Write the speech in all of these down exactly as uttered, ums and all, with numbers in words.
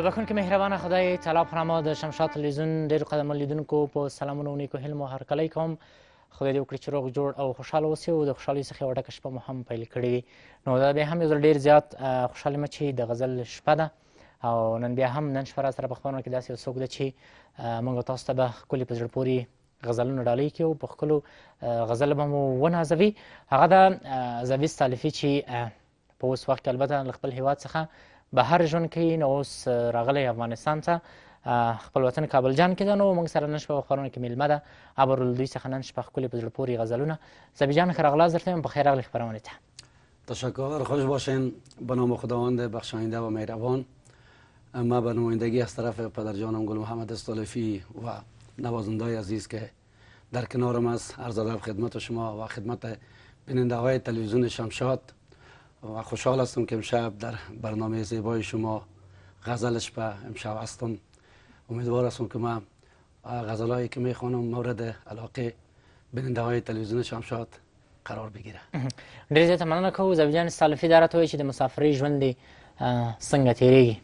بخونکي مهربانه خدای تعالی په نامه د شمشاد تلویزیون ډېرو قدرمنو لیدونکو په سلامونه او نیکو هیلو مو هرکلی کوم. خدای دې وکړي چې روغ جوړ او خوشحاله اوسئ او د خوشحالۍ څخه یوه ډکه شپه مو هم پیل کړې وي. نو دا بیا هم یو ځل ډېر زیات خوشحال یم چې د غزل شپه ده او نن بیا هم نن شپه را سره په خپرونه کې داسې یو څوک ده چې موږ تاسو ته به ښکلې په زړه پورې غزلونه ډالۍ کړي او په ښکلو غزل به مو ونازوي. هغه ده زویز طالفي چې په اوس وخت کې البته له خپل هېواد څخه بهر ژوند کوي. نو اوس راغلی افغانستان ته خپل وطن کابل جان کې ده. نو موږ سره نن شپه په خپرونه کې میلمه ده ابرالدوی څخه نن شپه ښکلې په زړه پورې غزلونه. زبی جان ښه راغلاست درته یم، بخیر راغلی خپرونې ته. تشکر، خوش باشین. به نام خداوند بخشاینده و مهربان. ما به نمایندگی از طرف پدرجانم گل محمد استالفی و نوازنده عزیز که در کنارم است عرض ادب خدمت شما و خدمت بیننده های تلویزیون شمشاد و خوشحال هستم که امشب در برنامه زیبای شما غزل شپه امشب هستم. امیدوار هستم که ما غزلایی که میخوانم مورد علاقه بیننده های تلویزیون شمشاد قرار بگیره. ډېر زیاته مننه کوو. زبی جان استالفي دا راته وایي چې د مسافرۍ ژوند دې څنګه تېرېږي؟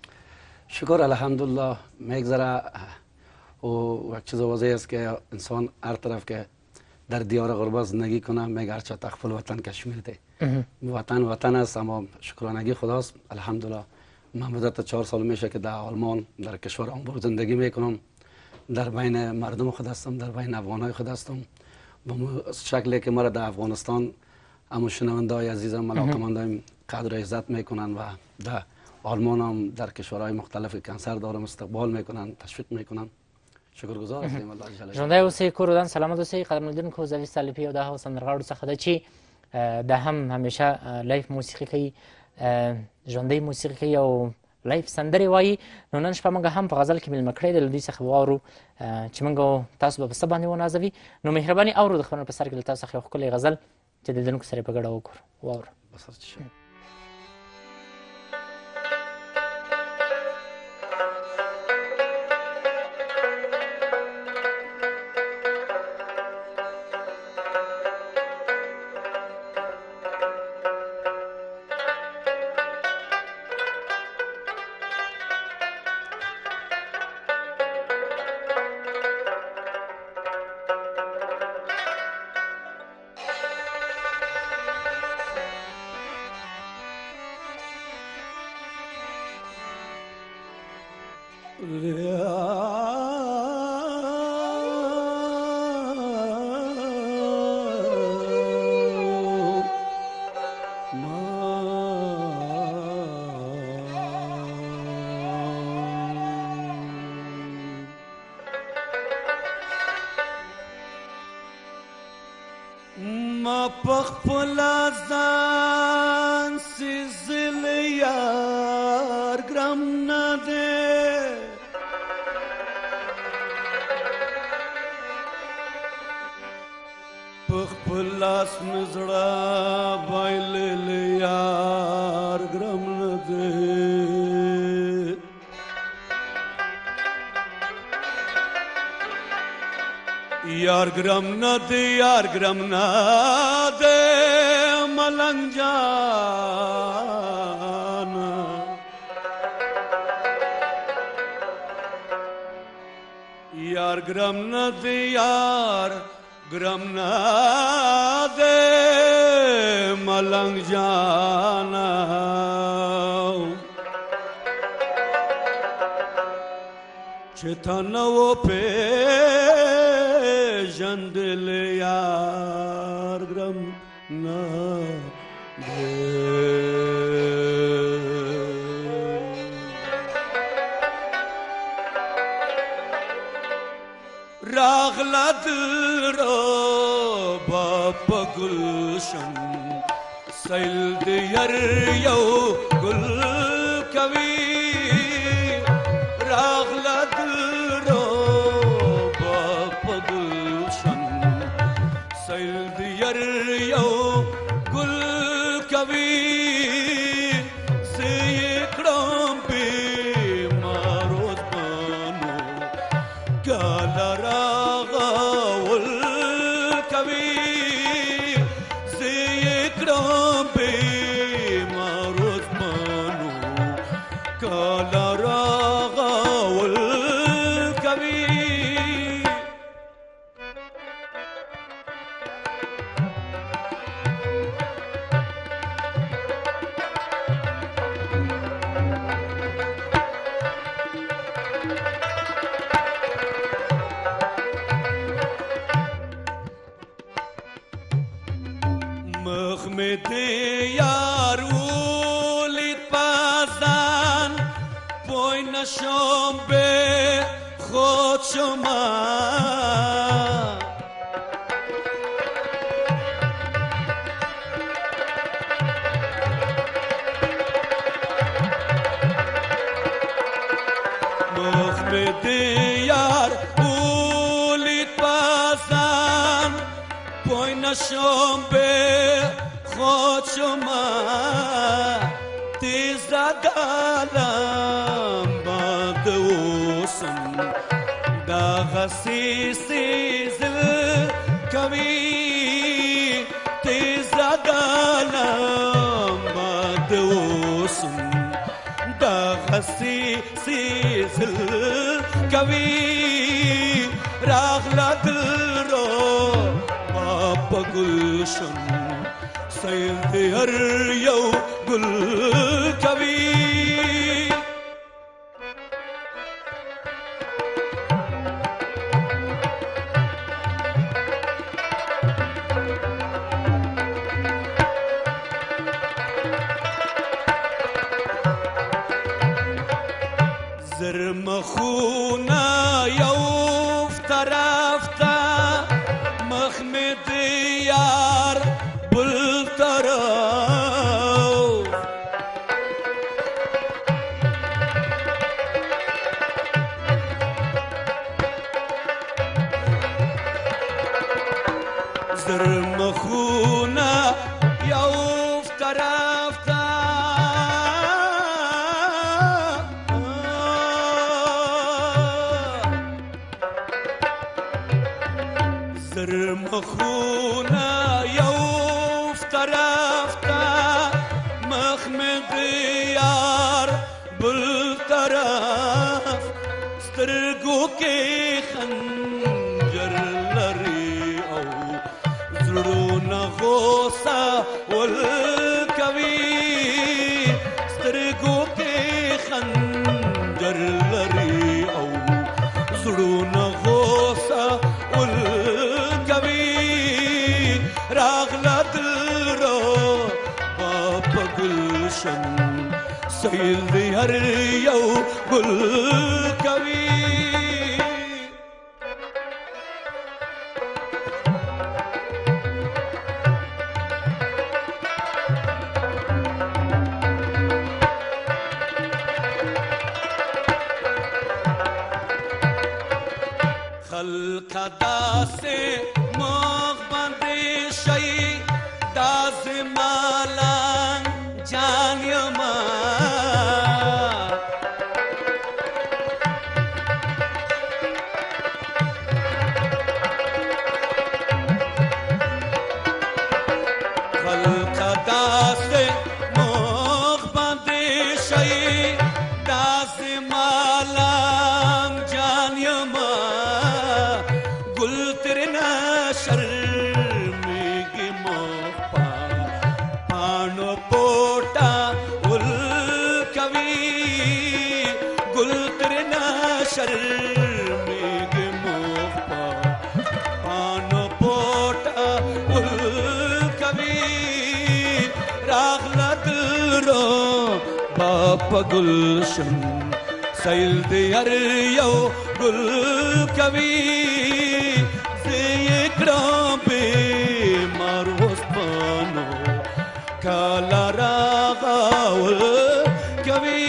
شکر الحمدلله میگذره و یک چیز واضح است که انسان هر طرف که در دیار غربت زندگی کنه میگه هرچه تخفل وطن کشمیر ده وطن وطن است، اما شکرانگی خداست. الحمدلله من مدت چهار سال میشه که در آلمان در کشور آمبورگ زندگی میکنم. در بین مردم خود هستم، در بین افغانای خود هستم. به شکلی که مرا در افغانستان اما شنونده های عزیزم علاقمندایم قدر عزت میکنن و در آلمان هم در کشورهای مختلف کنسر دارم استقبال میکنن، تشویق میکنن. شکرگزار هستیم الله جل جلاله. ژوندی اوسئ، کور ودان سلامت اوسئ. قدرمنو لیدونکو زویز طالفي یو د هغو سندرغاړو څخه ده چې دا هم همیشه لایف موسیقي کوي، ژوندی موسیقي کوي او لایف سندرې وایي. نو نن شپه موږ هم په غزل کې میلمه کړی د له دوی څخه واورو چې موږ تاسو به په څه باندې ونازوي. نو مهرباني اورو د خبرونو په سر کې له تاسو څخه یو ښکلی غزل چې د لیدونکو سره یې په ګډه وکړو. واورو. ما پخپل ځان سیزل یار ګرم نه دی، پخپل لاس مې زړه بایلل یار ګرم نه دی. یار ګرم نه دی، یار ګرم نه دی ملنګ جان. یار ګرم نه دی، یار ګرم نه دی ملنګ جان. چې تا نه و پیژندل یار ګرم نه دی. راغله دلربه په ګلشن سیل د یار یو ګل کوي. راغله دلربه په ګلشن سیل د یار یو ګل کوي. زه یې کړم بیمارو ځوانو کاله راغول کوي. زه یې کړم بیمارو ځوانو کاله محمد یار ولید پزن پای نشم به خود شما محمد یار ولید پزن پای نشم به خود شما تیز دلم باد اوسم دا غسی سیزل کوي تیز دلم باد اوسم دا غسی سیزل کوي راغلا دل رو با گلشن سیل دی هر یو گل کوي زرمخونا یو طرف تا محمد یار بل طرف زرمخونا یو طرف تا زرمخونا یو طرف تا محمد یار بل طرف سترګو کې خنجر لري او زړونه غوسه ولکوي سترګو کې خنجر لري او زړونه غوسه ولکوي راغلا دل رو باپ گلشن سیل دی هر یو گل کوي خلق داسې مخ باندې شي داسې مالان جان یما خلق داسې مخ باندې شي داسې مالان جان یما शर्मिगी मोपा पानो पोटा उल कवि गुलतरना शर्मिगी मोपा पानो पोटा उल कवि रागला दिलो बाप गुलशन सैल दियर यो गुल कवि Krambe marvos pano kala ragaul kavi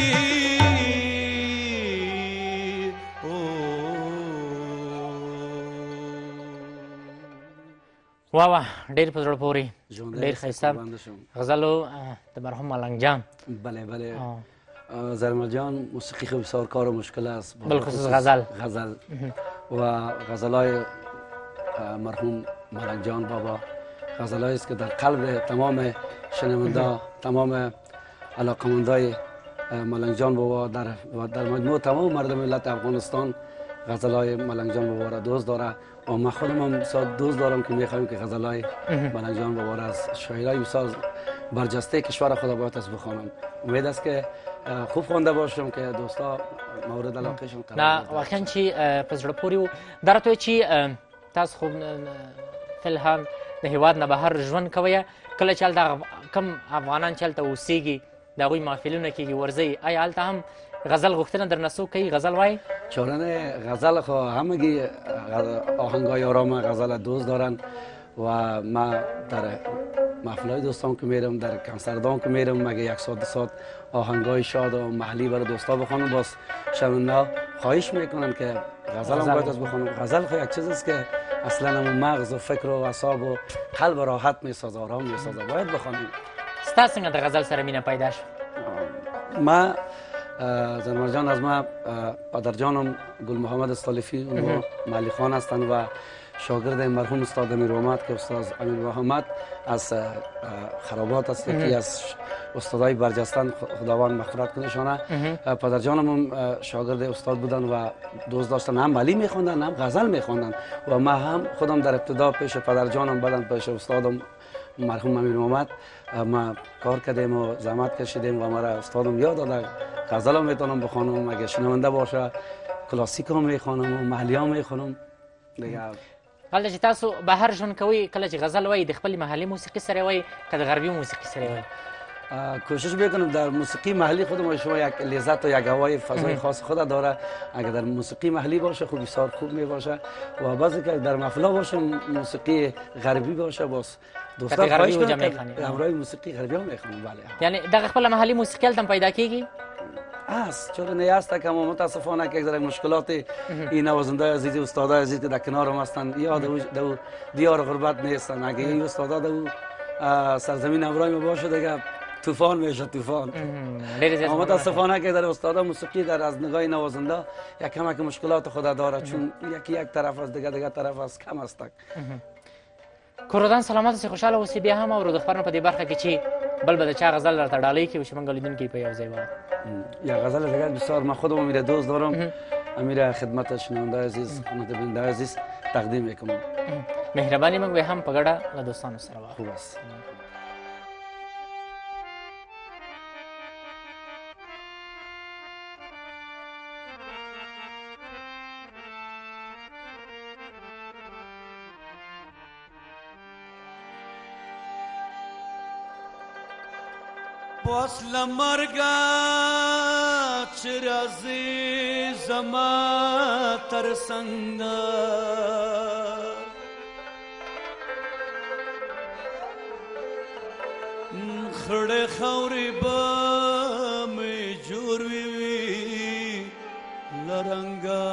واه واه ډېر په زړه پورې ډېر ښایسته غزلو د مرحوم ملنګ جان بله بله زرمل جان موسیقی خیلی بسیار کار و مشکل است بالخصوص غزل غزل و غزلای مرحوم ملنگ جان بابا غزلایی است که در قلب تمام شنونده تمام علاقمندای ملنگ جان بابا در در مجموع تمام مردم ملت افغانستان غزلای ملنگ جان بابا را دوست داره و من خودم هم بسیار دوست دارم که میخوایم که غزلای ملنگ جان بابا را از شاعرای بسیار برجسته کشور خدا باید است بخوانم. امید است که خوب خوانده باشم که دوستا مورد علاقهشون قرار نه واقعا چې په زړه پورې و دا راته چې تاسو خو فی الحال د هیواد نه بهر ژوند کوئ کله چې هلته کم افغانان چې هلته اوسیږي د هغوی محفلونه کیږي ورځئ آیا هلته هم غزل غوښتنه درنه څوک کوي غزل وایي چارن غزل خو همگی آهنگای آرام غزل دوست دارن و ما در محفلای دوستان که میرم در کنسردان که میرم مگه یک ساعت دو ساعت آهنگای شاد و محلی برای دوستا بخوانم باز شنونده خواهش میکنن که غزل هم باید از بخوانم غزل خو یک چیز است که اصلا هم مغز و فکر و اعصاب و قلب راحت میسازه آرام میسازه باید بخوانیم ستا څنګه د غزل سره مینه پیدا شو ما زنمر جان از ما پدر جانم گل محمد استالفی اونها مالی خان هستند و شاگرد مرحوم استاد امیر محمد که استاد امیر محمد از خرابات است یکی از استادای برجستان خداوند مغفرت کنه ایشان پدر جانم هم شاگرد استاد بودن و دوست داشتن هم مالی میخوندن هم غزل میخوندن و ما هم خودم در ابتدا پیش پدر جانم بعدن پیش استادم مرحوم امیر محمد ما کار کردیم و زحمت کشیدیم و مرا استادم یاد داد غزل هم میتونم بخوانم اگه شنونده باشه کلاسیک هم میخوانم و محلی هم میخوانم دیگه هلته چې تاسو بهر ژوند کوئ کله چې غزل وایي د خپلې محلي موسیقي سره وایي که د غربي موسیقي سره وایي کوشش میکنم در موسیقی محلی خودم شما یک لذت و یک هوای فضای خاص خود داره اگر در موسیقی محلی باشه خوب بسیار خوب می باشه و بعضی که در محفلا باشه موسیقی غربی باشه باز دوستان خواهش کنم همراه موسیقی غربی هم میخوانم بله یعنی دغه خپل محلي موسیقي هلته پیدا کیږي است چون نیست که ما متاسفانه که یک مشکلات این نوازنده عزیز استادا عزیز که در کنار ما هستند یا دو دیار غربت نیستن اگه این استادا دو سرزمین همراه ما باشه دیگه طوفان میشه طوفان اما متاسفانه که در استادا موسیقی در از نگاه نوازنده یک کمک مشکلات خود داره چون یکی یک طرف از دیگه دیگه طرف از کم است کوردان سلامت اوسئ خوشحاله اوسئ بیا هم اورو د خبرونه په دې برخه کې چې بل به د چا غزل راته ډالۍ کړي چې موږ لیدونکي په یو ځای وایو یا غزل دیگر بسیار من خودم امیر دوست دارم امیر خدمت شنونده عزیز خدمت بیننده عزیز تقدیم میکنم مهرباني موږ به هم په ګډه له دوستانو سره وایو خوب است وصل مرگا چرازی زما ترسنگا خڑے خوری با میں جوروی وی لرنگا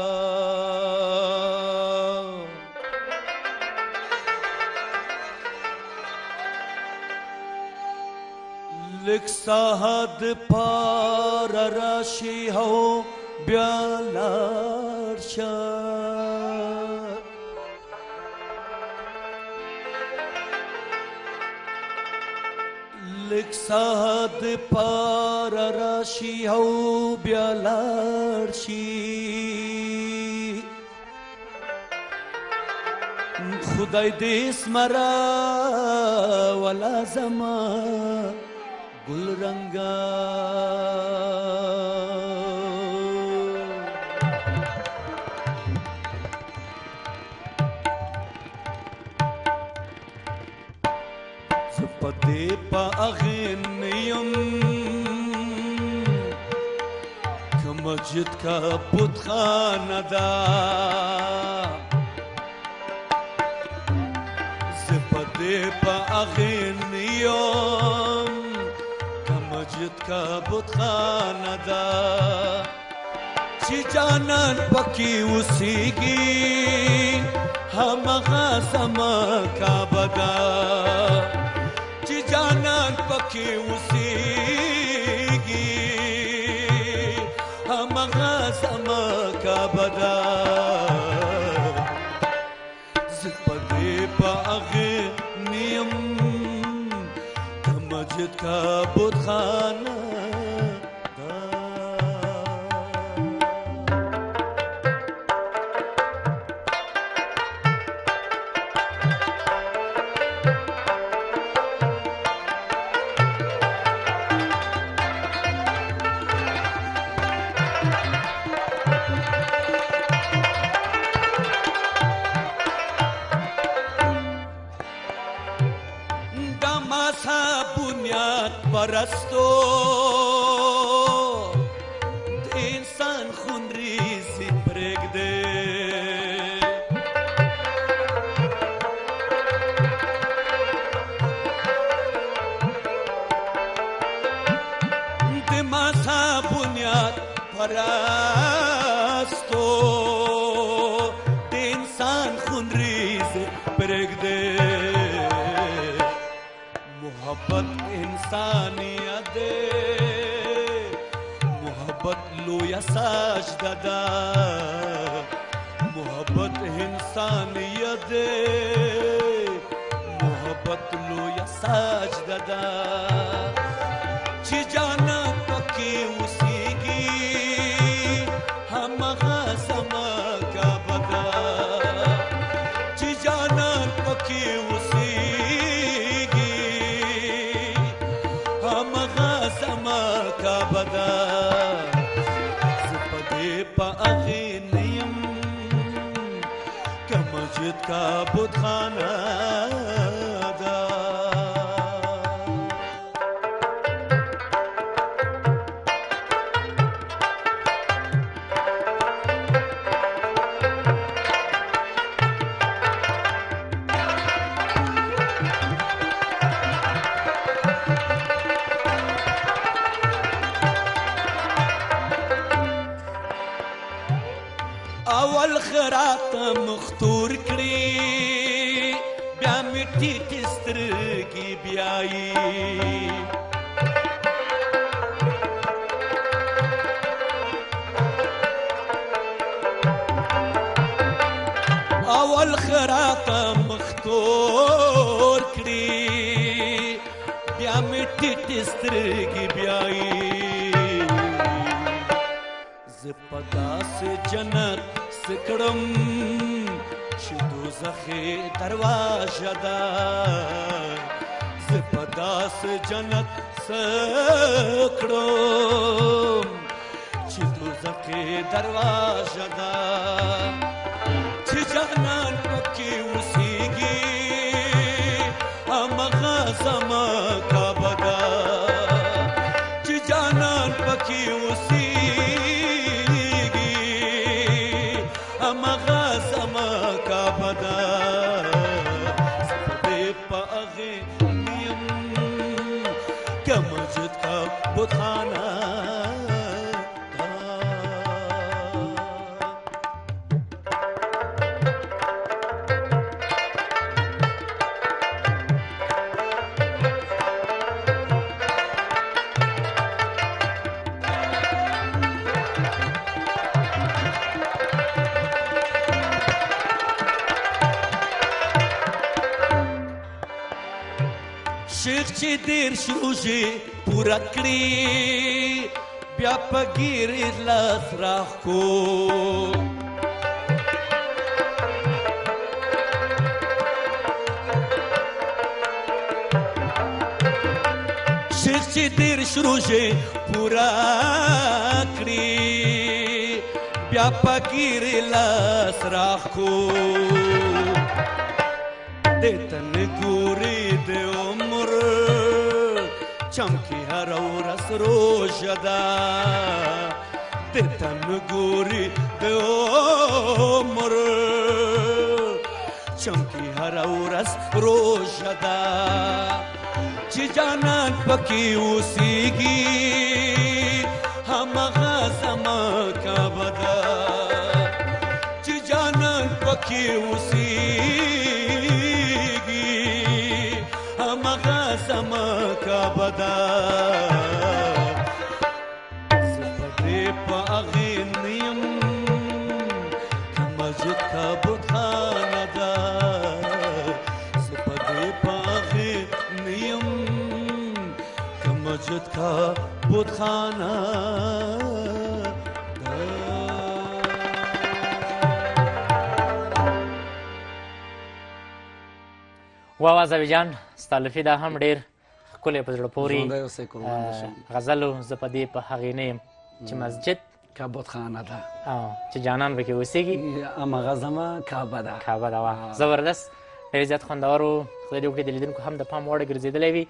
لک ساحد پار راشی ہو بیالار شا لک ساحد پار راشی ہو بیالار شی خدای دیس مرا ولا زمان گل رنگا سپدے پا اغنیم کمجد کا بت خانہ دا سپدے پا اغنیم مسجد کا بت خانہ دا چی جانان پکی اسیگی ہم غازم کا بدا چی جانان پکی اسیگی ہم غازم کا بدا زپدے پا اغنیم مسجد کا بت خانہ پرستو د انسان خونریزي پرېږدې د مذهب بنیاد پرستو د انسان خونریزي پرېږدې محبت انسانیت دی محبت لویه سجده ده محبت انسانیت دی محبت لویه سجده ده چې جانان پکې اوسېږي همغه زما کعبه ده چې جانان پکې اوسېږي همغه زما کعبه ده زه په دې په هغې نه یم که مسجد کا بتخانه ده اول خرات مختور کړي بیا مې ټیټې سترګې بیایي اول خرات مختور کړي بیا مې ټیټې سترګې بیایي زه په داسې جنت سکړم چې دوزخې دروازه ده زه په داسې جنت سکړم چې دوزخې دروازه ده چې جانان پکې اوسېږي همغه زما کعبه ده چې جانان پکې اوسېږي همغه زما کعبه ده زه په دې په هغې نه یم که مسجد کا بتخانه شیخ چې دیر شروژې پوره کړي بیا په ګیرې لاس راښکو شیخ چې دیر شروژې پوره کړي بیا په ګیرې لاس راښکو دیتا نگوری دی عمر چمکی هر ورځ روژه ده دیتا نگوری دی عمر چمکی هر ورځ روژه ده چې جانان پکې اوسېږي همغه زما کعبه ده چې جانان پکې اوسېږي همغه زما کعبه ده زه په دې په هغې نه یم که مسجد کا بتخانه ده زه په دې په هغې نه یم که مسجد کا بتخانه واوا زوی جان ستا لفي دا هم ډېر ښکلی په زړه پورې غزل و زه په دې په هغې نه یم چې مسجد کا بتخانه ده چې جانان پکې اوسېږي همغه زما کعبه ده کعبه ده وه زبردست ډېر زیات خوندور و خدای دې وکړي د لیدونکو هم د پام وړ ګرځېدلی وي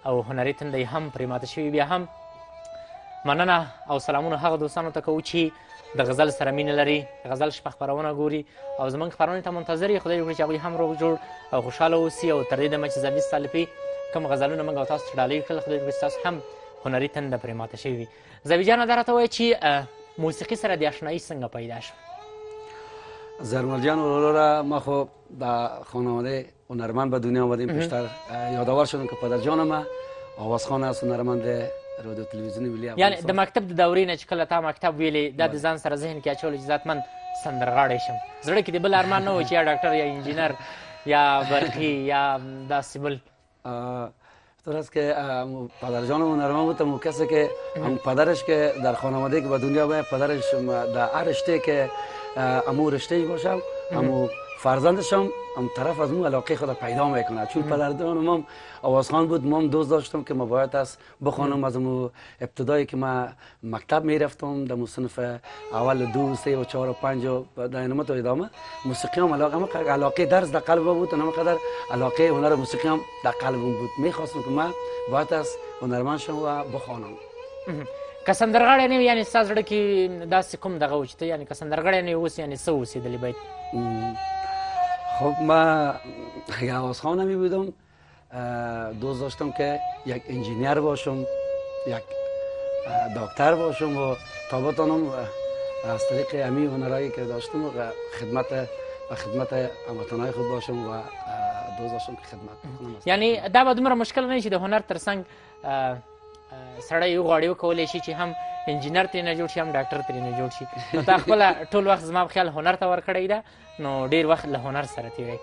او هنري تنده یې هم پرې ماته شوي. بیا هم مننه او سلامونه هغه دوستانو ته کوو چې د غزل سره مینه لري، غزل شپه خپرونه ګوري او زموږ خپرونې ته منتظر یې. خدای وکړي چې هغوی هم روغ جوړ او خوشحاله اوسي. او تر دې دمه چې زویز صالفي کوم غزلونه موږ او تاسو ته ډالۍ کړل، خدای وکړي ستاسو هم هنري تنده پرې ماته شوې وي. زوی جانه دا راته وایه چې موسیقي سره د اشنایي څنګه پیدا شو؟ زرمل جان وروره، ما خو در خانواده هنرمند به دنیا آمدیم. پیشتر یادآور شدم که پدر جان ما آوازخوان است، هنرمند رادیو تلویزیون ملی افغانستان. یعنی د مکتب د دورې نه چې کله تا مکتب ویلې دا د ځان سره ذهن کې اچولی چې ذات من سندرغاړی شم، زړه کې د بل ارمان نه و چې یا ډاکټر یا انجینر یا برقی یا داسې بل؟ طور است که پدرجان هنرمند بود، اون کسی که هم پدرش که در خانواده که به دنیا بیاید، پدرش در هر رشته که امو رشته باشم، امو فرزندش هم هم طرف از اون علاقه خود پیدا میکنه. چون پدرجان ما آوازخوان بود، ما دوست داشتم که ما باید است بخوانم. از اون ابتدایی که ما مکتب میرفتم در صنف اول دو سه و چهار و پنج و در اینما تا ادامه موسیقی هم علاقه ما علاقه درس در قلب بود و نمیقدر علاقه هنر موسیقی هم در قلبم بود. میخواستم که ما باید است هنرمند شم و بخوانم. که سندرغاړی نه وي، یعنې ستا زړه کې داسې کوم دغه و چې ته یعنې که سندرغاړی نه اوس یعنې څه اوسېدلی باید؟ خب ما اگه آوازخوان نمی بودم دوست داشتم که یک انجینیر باشم، یک دکتر باشم و تا بتانم از طریق امی هنرهایی که داشتم و خدمت و خدمت هموطنهای خود باشم و دوست داشتم که خدمت بکنم. یعنی دا به دومره مشکل نه چې د هنر تر څنګ سړی وغواړي وکولی شي چې هم انجینر ترې نه جوړ شي هم ډاکټر ترې نه جوړ شي. نو تا خپله ټول وخت زما په خیال هنر ته ورکړی ده، نو ډېر وخت له هنر سره تېری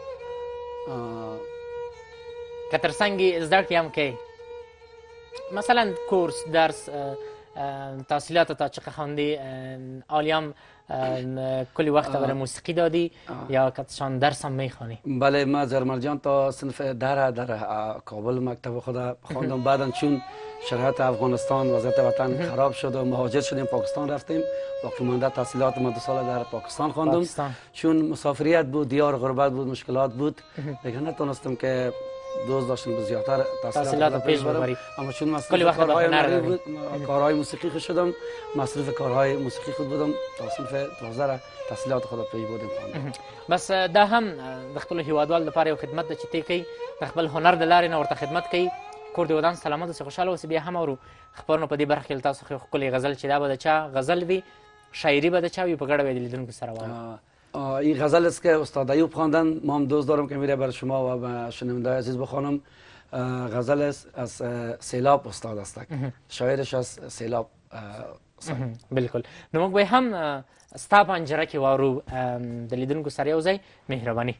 که تر څنګ یې زده کړې هم کوې، مثلا کورس درس تحصیلات تا چقدر خوندی؟ عالیم کلی وقت برای موسیقی دادی یا کتشان درس هم میخوانی؟ بله، ما زرمل جان تا صنف در در کابل مکتب خود خواندم. بعدا چون شرایط افغانستان وضعیت وطن خراب شد و مهاجر شدیم پاکستان رفتیم. باقی مانده تحصیلات ما دو سال در پاکستان خواندم. چون مسافریت بود، دیار غربت بود، مشکلات بود، دیگه نتونستم که دوست داشتم به زیادتر تحصیلات پیش ببری. اما چون مصروف کارهای هنری بود، کارهای موسیقی خود شدم، مصروف کارهای موسیقی خود بودم تا صنف دوازده را تحصیلات خود پیش بردم خواندم. بس دا هم د خپل هیوادوال لپاره یو خدمت ده چې ته کوي، د خپل هنر د لارې نه ورته خدمت کوي. کور د ودان سلامت اوسې، خوشحاله اوسې. بیا هم اورو خپرونو په دې برخه کې له تاسو څخه ښکلی غزل چې دا به د چا غزل وي، شاعري به د چا وي، په ګډه به یې د لیدونکو سره واورو. این غزل است که استاد ایوب خواندن، ما هم دوست دارم که میره برای شما و به شنونده عزیز بخوانم. غزل است از سیلاب استاد است، شاعرش از سیلاب. بالکل. نو موږ به هم ستا په انجره کې واورو د لیدونکو سره یو ځای. مهرباني.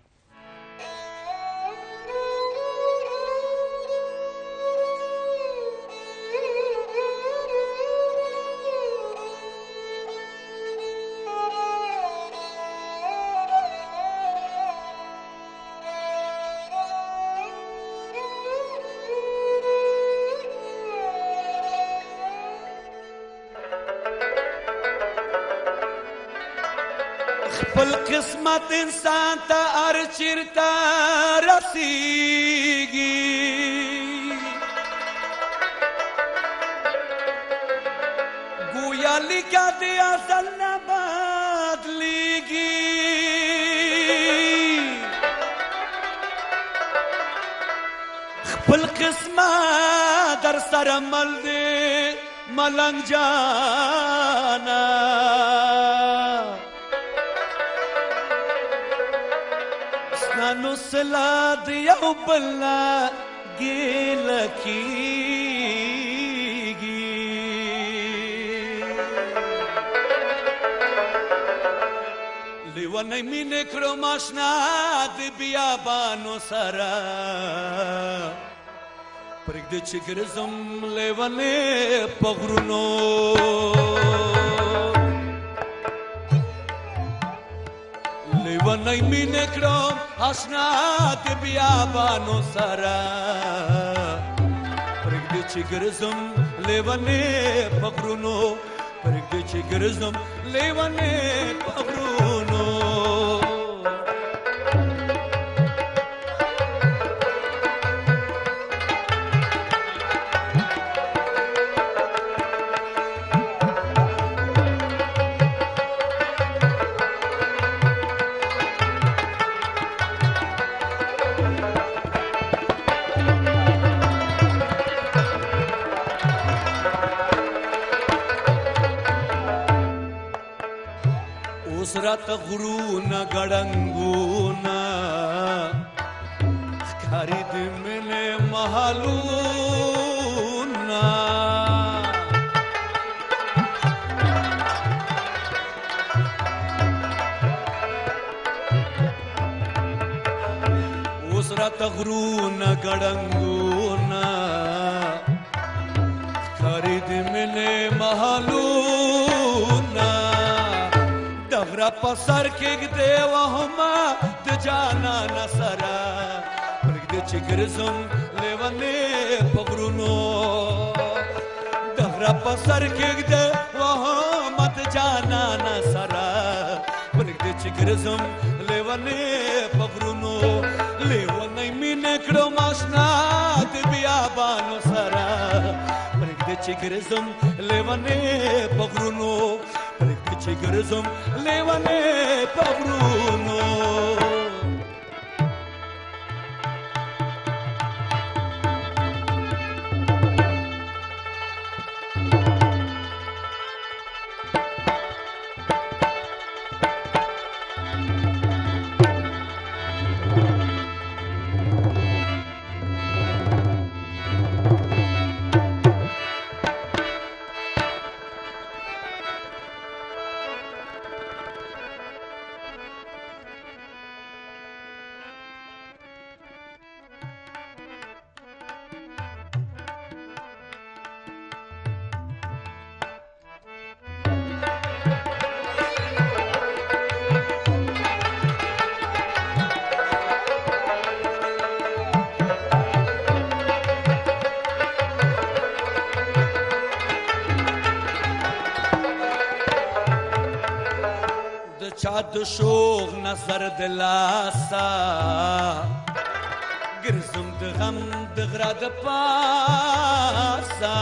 خپل قسمت انسان ته هر چیرته رسیږي، گویا لیکه د ازل نه بدلیږي. خپل قسمت در سره مل دی ملنګ جانا، نو سلا د یو بل نه ګیله کېږي. لیونی مینې کړم اشنا د بیابانو سره، پرېږدې چې ګرځم لیونې په غرونو. لیونی مینې کړم اشنا د بیابانو سره، پرېږدې چې ګرځم لیونې په غرونو، پرېږدې چې ګرځم لیونې په غرونو. راته غرونه ګړنګونه ښکاري د مینې محلونه اوس راته غرونه ګړنګونه ښکاري د مینې محلونه د غره په سر کېږدې وهمه د جانانه سره پرېږدې چې ګرځم لیونې په غرونو د غره په سر کېږدې وهمه د جانانه سره پرېږدې چې ګرځم لیونې په غرونو لیونی مینې کړم اشنا د بیابانو سره پرېږدې چې ګرځم لیونې په غرونو پرېږدې چې ګرځم لیونې په غرونو چا د شوق نظر د لاسه ګرځم د غم د غره د پاسه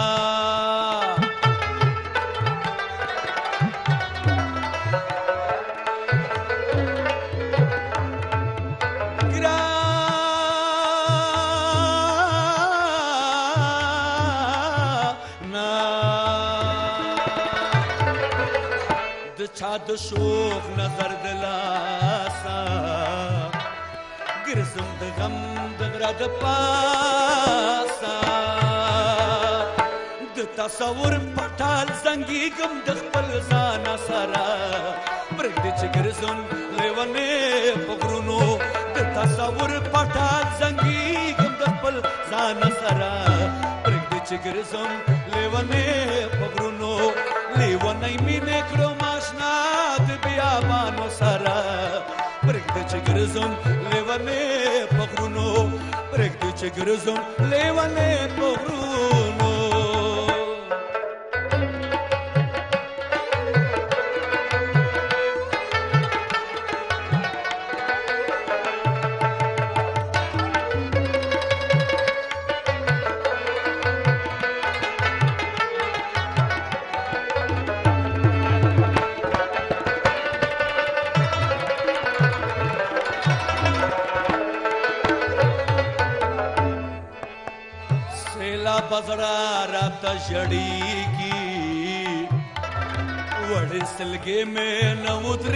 چا د شوق نظر د لاسه ګرځم د غم د غره د پاسه د تصور پټال زنګېږم د خپل ځانه سره پرېږدې چې ګرځم لیونې په غرونو د تصور پټال زنګېږم د خپل ځانه سره پرېږدې چې ګرځم لیونې په غرونو لیونی مینې کړم اشنا د بیابانو سره پرېږدې چې ګرځم لیونې په غرونو پرېږدې چې ګرځم لیونې په غرونو بزړه راته ژړېږي وړې سلګې مې نه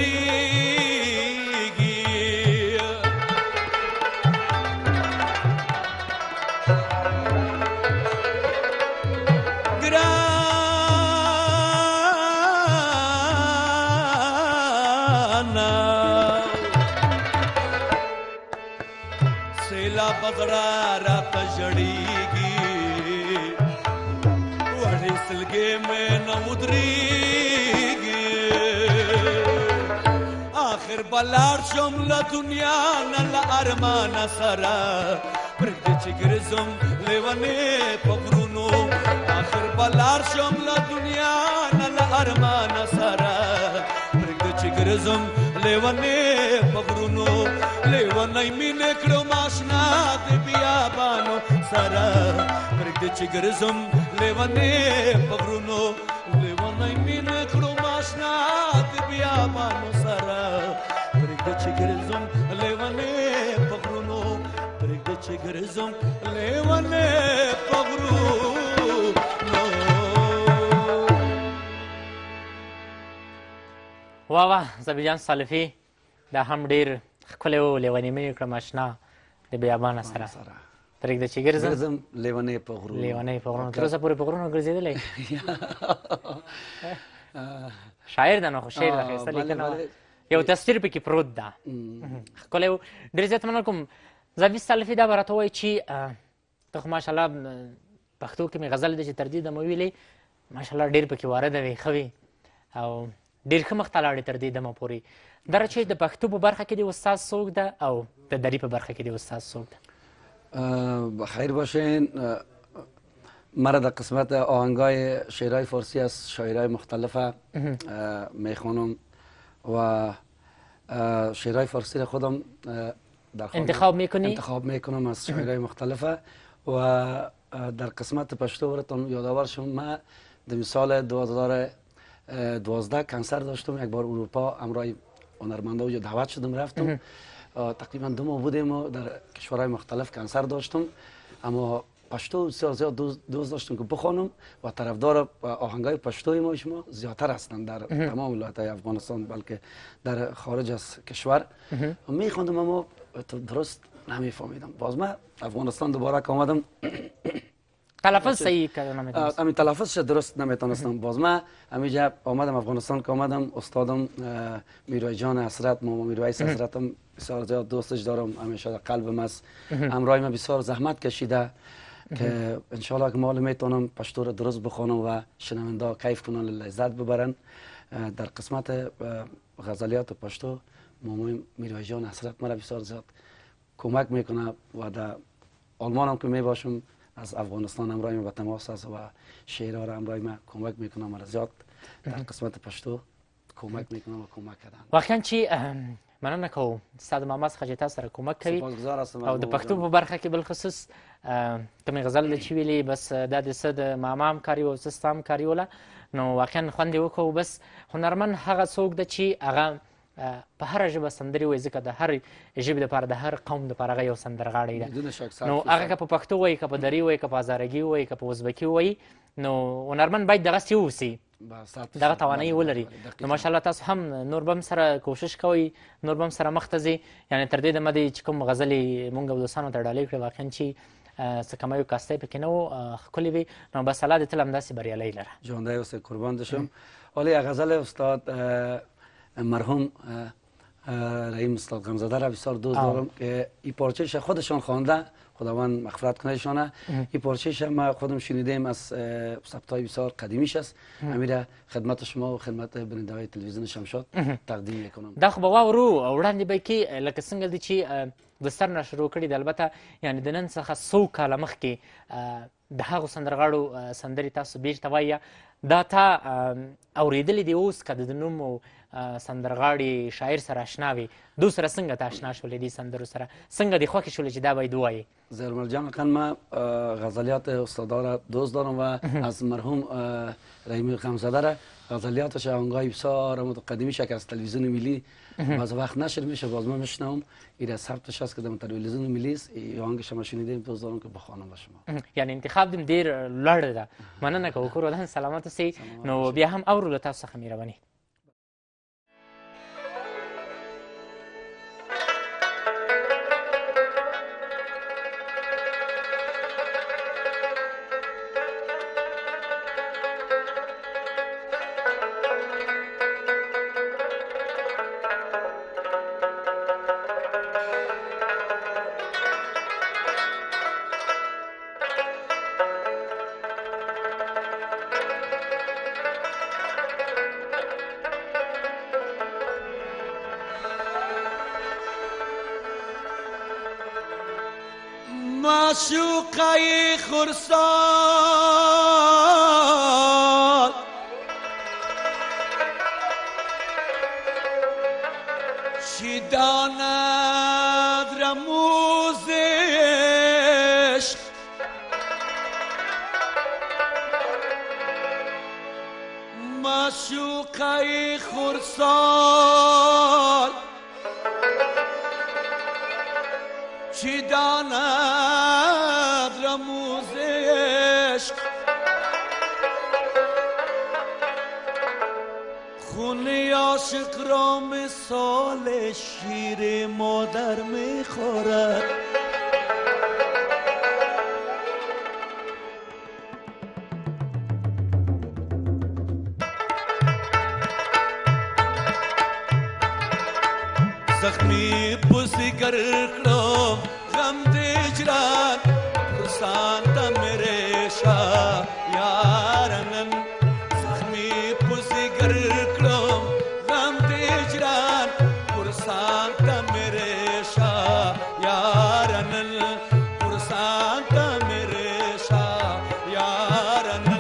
ودرېږي ګرانه سیلا بزړه راته ژړېږي سلګې مې نه ودرېږي آخر به لاړ شم له دنیا نه له ارمانه سره پرېږدې چې ګرځم لیونې په غرونو آخر به لاړ شم له دنیا نه له ارمانه سره پرېږدې چې ګرځم لیونې په غرونو لیونی مینې کړم اشنا د بیابانو سره پرېږدې چې ګرځم لیونې په غرونو لیونی مینې کړم اشنا د بیابانو سره پرېږدې چې ګرځم لیونې په غرونو پرېږدې چې ګرځم لیونې په غرونو واه واه زبی جان سالفي دا هم ډېر ښکلی و لیونی مې کړم اشنا د بیابانه سره پرېږده چې ګرځم ګرځم لیونی په غرونو لیونی په غرونو تر اوسه پورې په غرونو ګرځېدلی شاعر ده نو خو شعر ده ښایسته لیکنه یو تصویر پکې پروت ده ښکلی و ډېر زیات مننه کوم زبي سالفي دا به راته ووایي چې ته خو ماشاءالله پښتو کې مې غزل دی چې تر دې دمه ویلې ماشاءالله ډېر پکې وارده وې ښه وې او ډېر ښه مخته لاړې تر دې دمه پورې دره چې د پښتو په برخه کې د استاد څوک ده او د دري په برخه کې د استاد څوک ده بخیر باشین مرا در قسمت آهنگای شعرهای فارسی از شاعرهای مختلفه میخوانم و شعرهای فارسی را خودم در انتخاب میکنی؟ انتخاب میکنم از شاعرهای مختلفه و در قسمت پشتو براتون یادآور شم من در سال دو هزار و دوازده کنسرت داشتم یک بار اروپا همراه هنرمندا و دعوت شدم رفتم تقریبا دو ماه بودیم و در کشورهای مختلف کنسرت داشتم اما پشتو بسیار زیاد دوست داشتم که بخوانم و طرفدار آهنگای پشتوی ما شما زیادتر هستند در تمام ولایت‌های افغانستان بلکه در خارج از کشور میخواندم اما درست نمیفهمیدم باز من افغانستان دوباره که آمدم تلفظ صحیح کردم همین تلفظش درست نمیتونستم باز من همینجا آمدم افغانستان که آمدم استادم میروی جان حسرت ماما میرویس حسرتم بسیار زیاد دوستش دارم همیشه در قلبم است همراه من بسیار زحمت کشیده که انشالله که مال میتونم پشتو رو درست بخوانم و شنونده کیف کنن لذت ببرن در قسمت غزلیات پشتو ماما میروی جان حسرت مرا بسیار زیاد کمک میکنه و در آلمان هم که میباشم از افغانستان همراه ما به تماس است و شعرها را همراه ما کمک میکنم مرا زیاد در قسمت پشتو کمک میکنم و کمک کردن واقعا چې مننه کوم استاد محمد څخه چې تاسو سره کومک کوي او د پښتو په برخه کې بالخصوص کومې غزل چې ویلې بس دا د څه د ماما همکاري و څه ستا همکاري وله نو واقعا خوند یې وکړو بس هنرمند هغه څوک ده چې هغه په هره ژبه سندرې وایي ځکه د هر ژبې دپاره د هر قوم دپاره هغه یو سندرغاړی ده نو هغه که په پښتو وایي که په دري وایي که په هزارګي وایي که په ازبکي وایي نو هنرمند باید دغسې واوسي دغه توانایي ولري نو ماشاءالله تاسو هم نور به هم سره کوشش کوئ نور به هم سره مخته ځئ یعنې تر دې دمه دی چې کوم غزلې مونږ او دوستانو ته ډالۍ کړې واقعا چې څه کمی و کاستی پکې نه و ښکلې وې نو بس الله دې تل همداسې بریالی لره جانده اوسې قربان دشم ولی غزل استاد مرحوم رحیم استاد غمزاده را بسیار دوست دارم که این پارچهش خودشان خوانده خداوند مغفرت کنه ایشانه این پارچهش ما خودم شنیدیم از ثبت‌های بسیار قدیمیش است امیر خدمت شما و خدمت بیننده‌های تلویزیون شمشاد تقدیم میکنم دا خو به واورو وړاندې به کې لکه څنګه دی چې د سر نه شروع کړي د البته یعنې د نن څخه څو کاله مخکې د هغو سندرغاړو سندرې تاسو بیرته وایه دا تا اورېدلې دي اوس که د نوم او سندرغاړي شاعر سره اشنا وي دو سره څنګه ته اشنا شولې دې سندرو سره څنګه دې خوښې شولې چې دا باید ووایې زرمل جان خان ما غزلیات استادا را دوست دارم و از مرحوم رحیم غمزاده را غزلیاتش آهنگای بسیار قدیمیش که از تلویزیون ملی باز وقت نشر میشه باز من میشنوم این ثبتش هست که در تلویزیون ملی است این آهنگ شما شنیدیم دوست دارم که بخوانم به شما یعنی انتخاب دیم ډېر لوړ ده مننه کوو کور ودان سلامت اوسئ نو بیا هم اورو له تاسو څخه مهرباني معشوقه خرسال چی داند رموزش معشوقه خرسال چی داند رموزش خون یا عاشق را مثال شیر مادر میخورد. زخمی پوسی گر کلم غم دیجران پرسانتا میرے شاہ یارنن. زخمی پوسی گر کلم غم دیجران پرسانتا میرے شاہ یارنن. پرسانتا میرے شاہ یارنن.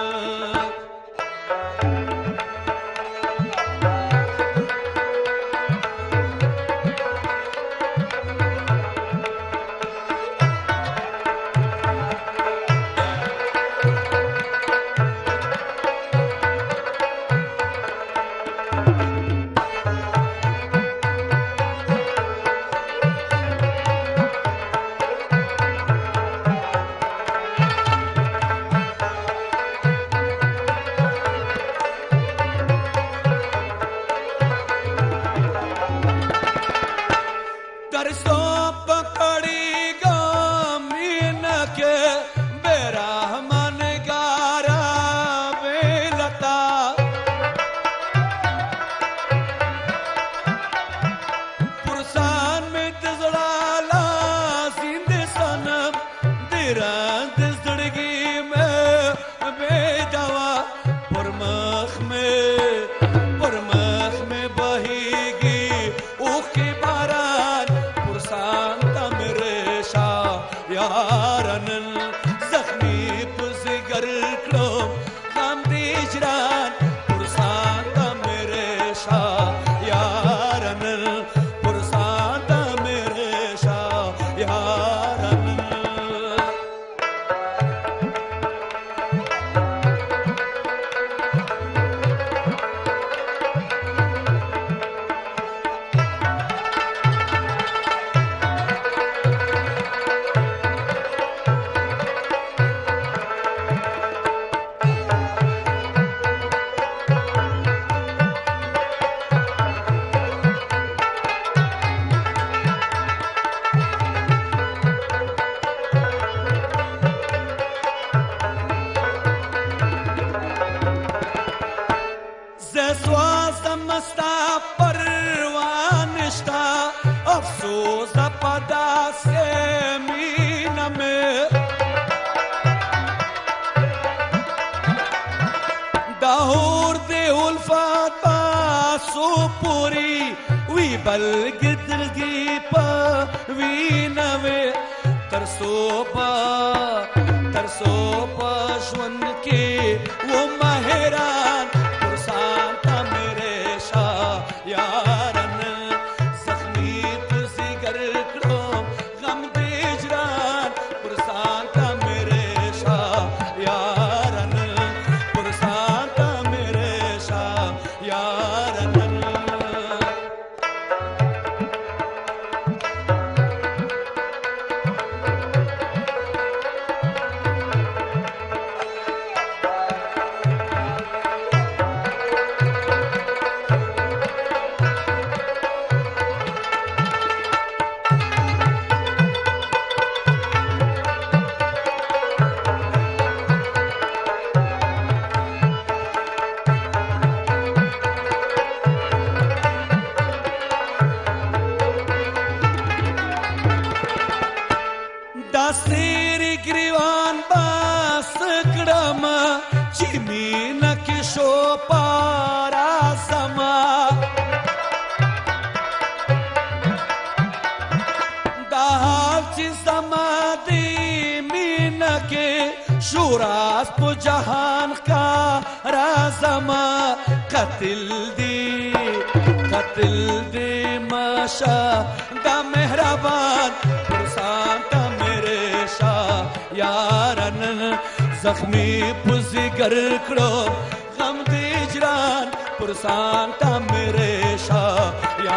زخمی پوزی گر کړو غم دی جران پرسان تا میرے شاه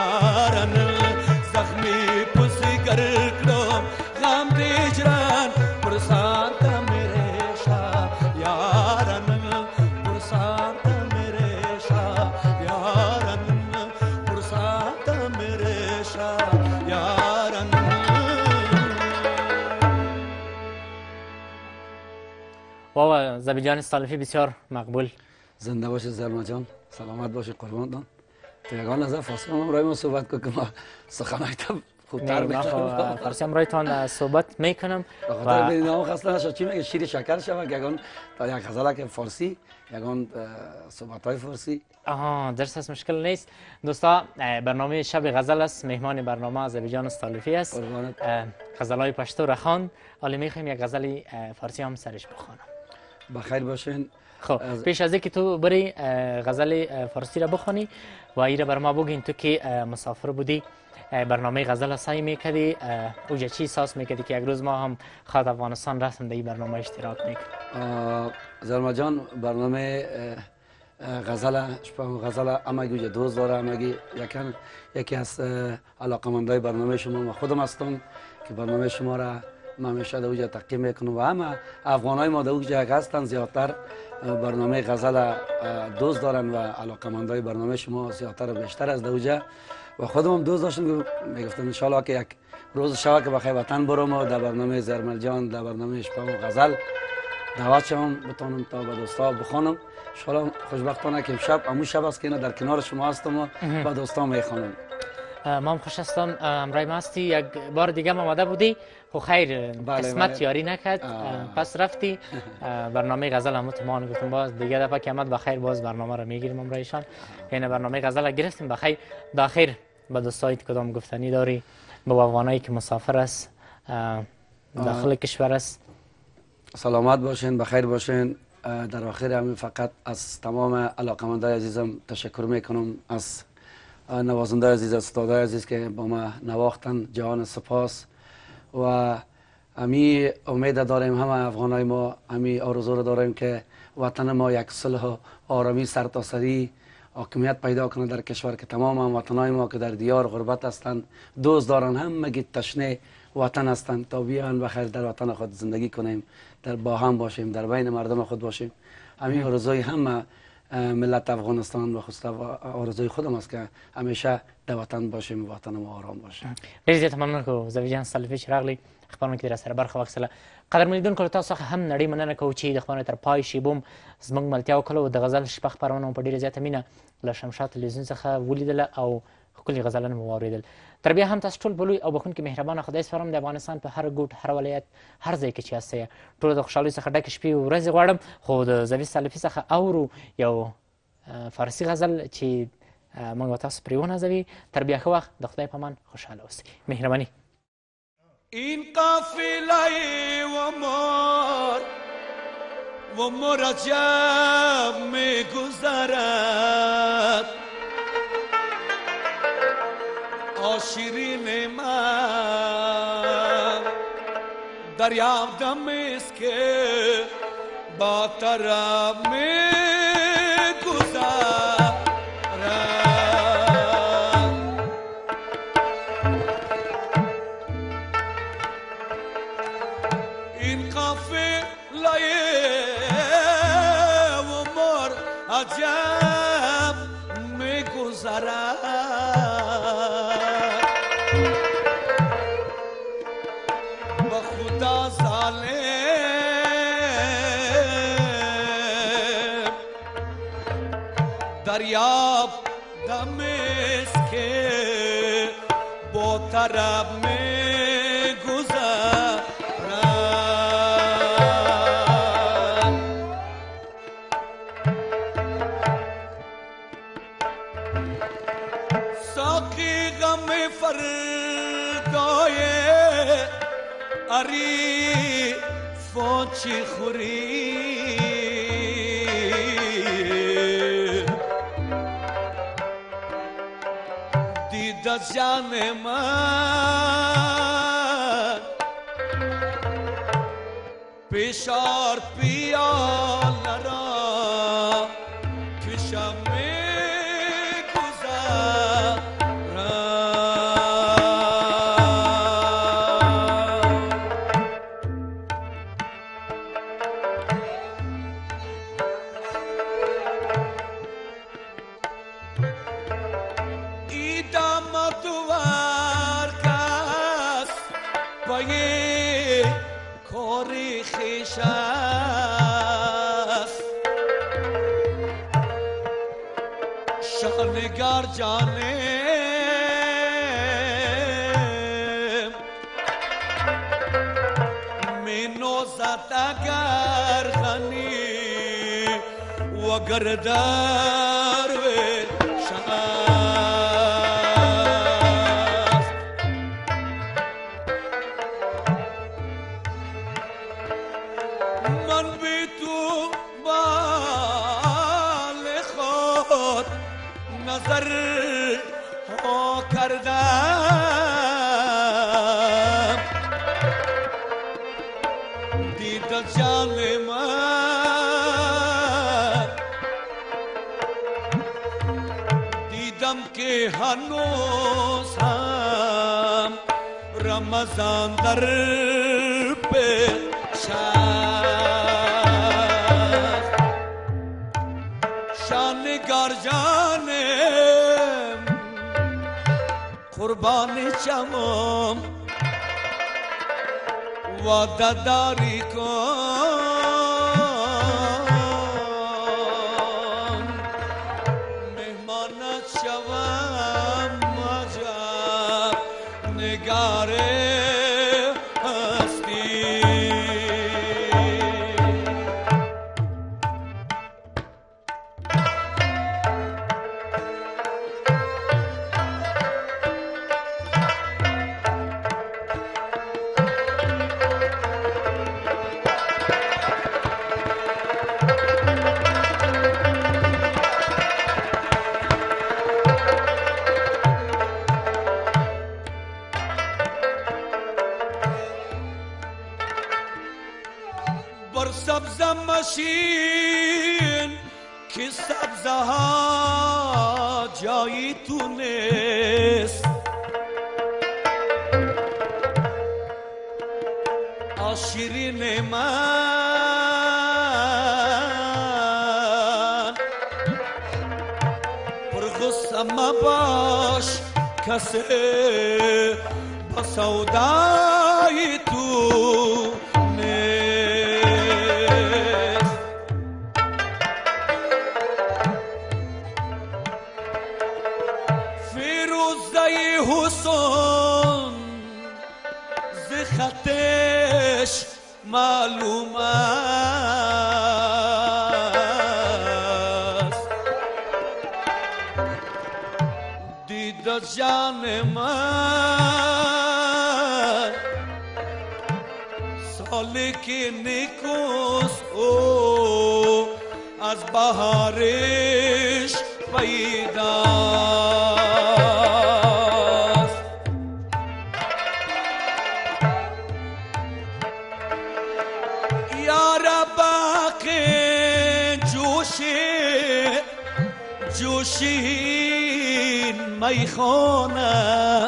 یارن زخمی پوزی گر کړو غم دی جران پرسان تا میرے شاه یارن پرسان تا میرے شاه یارن زبیجان استالفی بسیار مقبول. زنده باشید زلمه جان، سلامت باشید قربانتان. تو یگان نظر فارسی هم برای ما صحبت کن که ما سخنهای تا خوبتر میتونم. فارسی هم رایتان صحبت میکنم. و ببینید نام خسته نشد چی میگه شیر شکر شود یگان تا یک غزل که فارسی یگان صحبت های فارسی. آها درست است، مشکل نیست. دوستا برنامه شب غزل است، مهمان برنامه زبیجان استالفی است. غزل های پشتو را خواند، حالا میخوایم یک غزل فارسی هم سرش بخوانم. بخیر باشین. خب پیش از اینکه تو بری غزل فارسی را بخوانی و ایره بر ما بگین، تو که مسافر بودی برنامه غزل سعی میکردی، اوجا چی احساس میکردی که یک روز ما هم خواهد افغانستان رفتم در این برنامه اشتراک میکنم؟ زلمه جان برنامه غزل غزل امگی اوجا دوست داره، امگی یکن یکی از علاقمندای برنامه شما ما خودم هستم که برنامه شما را ما همیشه در اوجا تقدیم میکنم و همه افغانای ما در اوجا هستن زیادتر برنامه غزل دوست دارن و علاقمندای برنامه شما زیادتر و بیشتر از در اوجا و خودم هم دوست داشتم که میگفتم ان شاء الله که یک روز شب که بخیر وطن برم و در برنامه زرمل جان در برنامه شپا و غزل دعوت شوم بتونم تا به دوستا بخوانم. ان شاء الله خوشبختانه که شب همون شب است که اینا در کنار شما هستم و با دوستا میخوانم. ما هم خوش هستم. امرای ما هستی، یک بار دیگه آماده بودی خو خیر قسمت یاری نکرد، پس رفتی برنامه غزل هم تمام گفتم باز دیگه دفعه که آمد بخیر باز برنامه رو میگیریم امرایشان. یعنی برنامه غزل گرفتیم بخیر. داخل به دوستای کدام گفتنی داری به افغانایی که مسافر است داخل کشور است؟ سلامت باشین، بخیر باشین. در آخر همین فقط از تمام علاقمندای عزیزم تشکر میکنم، از نوازنده عزیز، استادای عزیز که با ما نواختن، جهان سپاس و امی امید داریم همه افغانای ما، امی آرزو رو داریم که وطن ما یک صلح و آرامی سرتاسری حاکمیت پیدا کنه در کشور، که تمام هم وطنای ما که در دیار غربت هستند دوست دارن، همگی تشنه وطن هستند تا بیان بخیر در وطن خود زندگی کنیم، در با هم باشیم، در بین مردم خود باشیم. همین آرزوی همه ملت افغانستان و خصوصا آرزوی خودم است که همیشه در وطن باشیم و وطن ما آرام باشه. ډیر زیات مننه کوم زویجان استالفی چې راغلی خبرونه کې در سره برخه واخیستله. قدرمن لیدونکو له تاسو څخه هم نړۍ مننه کوو چې د خبرونې تر پای شیبو هم زموږ ملتیا وکړه او د غزل شپه خپرونه مو په ډېره زیاته مینه له شمشاد تلویزیون څخه ولیدله او ښکلي غزلونه مو واورېدل. تر بیا هم تاسو ټول په لوی او بخښونکي مهربانه خدای سپارم. د افغانستان په هر ګوټ هر ولایت هر ځای کې چې یاستئ ټولو د خوشحالۍ څخه ډکې شپې او ورځې غواړم. خو د زوی استالفي څخه اورو یو فارسی غزل چې موږ تاسو پرې ونازوي. تر بیا ښه وخت، د خدای په امان، خوشحاله اوسئ. مهرباني. این قافله و مار و مرجب می گذرد آشیرین من دریاب دم است که با طرف می گذرد. این قافله و مر عجب می گذرد با خدا ظالم دریاب دم است که با طرف می گذرد. ساقی غم فردای اری فوچی خوری دید جان من پیشار پیال را کشم کوری خیشم جانه منوزت اگر غنی وگر درویش است من بی تو بال خود نظر ها کردم دید جان من دیدم که هنوز هم رمضان در پیش است شانگار جانم قربان چمم وعده داری کن مهمانت شوم عجب نگار هستی بر سبز مشین که سبزه ها جایی تو نیست آشیرین من پر غصه مباش کسی با سودای تو حسن ز خطش معلوم است دید جان من سالک نیکوست او از بهارش پیدا جوشین میخانه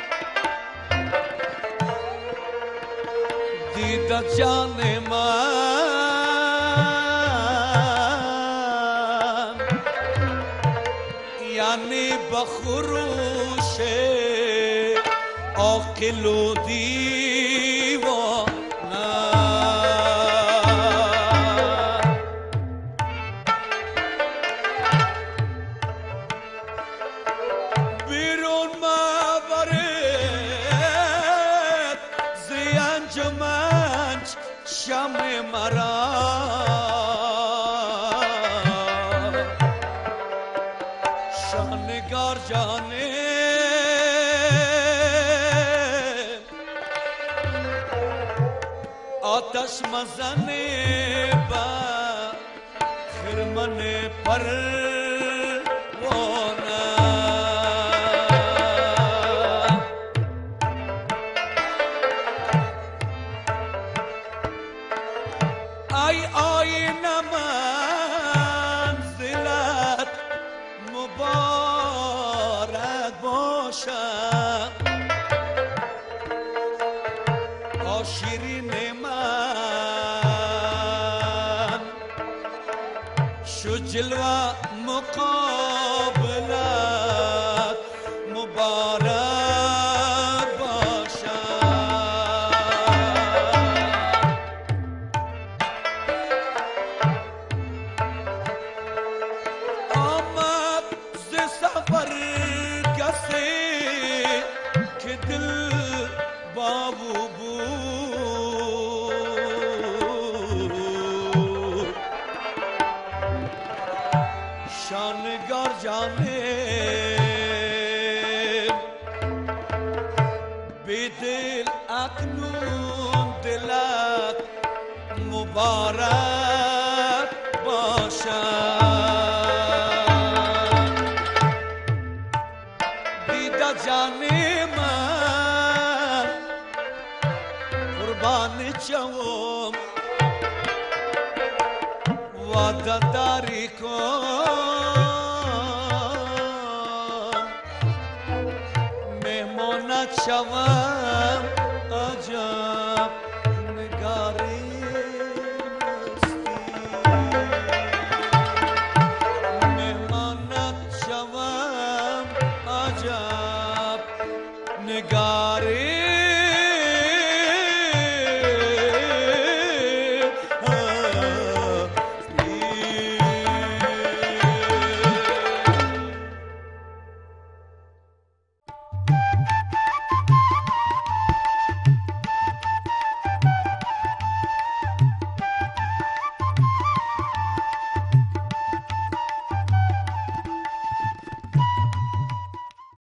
دید جان من یعنی بخروش عاقل و دیوانه شم مرا شانگار جانه آتش مزنه با خرمن پروانه ای آینه منزلت مبارک باشد آشیرین من شو جلوه مقابلت مبارک باشد آمد ز سفر بابو بود شانگار جانم بیدل اکنون دلت مبارک باشد دیده جان من قربان چوم وعده داری کن مهمانت شوم عجب نگاری مستی مهمانت شوم عجب نگاری